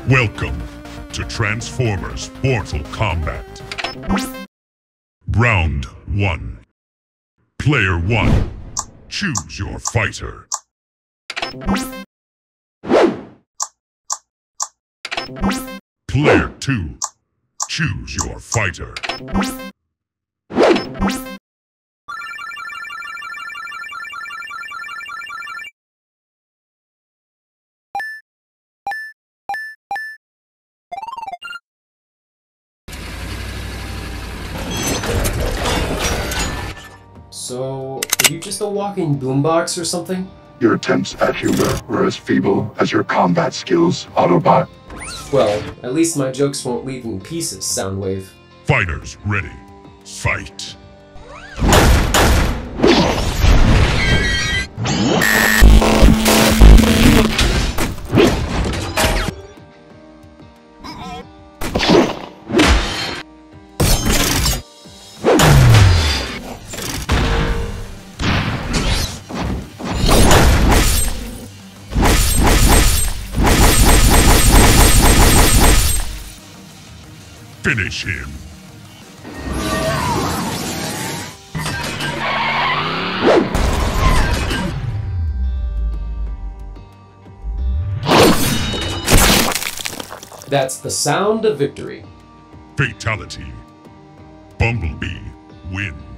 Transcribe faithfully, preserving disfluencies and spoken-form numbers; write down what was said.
Welcome to Transformers Mortal Kombat. Round one. Player one, choose your fighter. Player two, choose your fighter. So, are you just a walking boombox or something? Your attempts at humor were as feeble as your combat skills, Autobot. Well, at least my jokes won't leave in pieces, Soundwave. Fighters ready. Fight. Finish him. That's the sound of victory. Fatality. Bumblebee wins.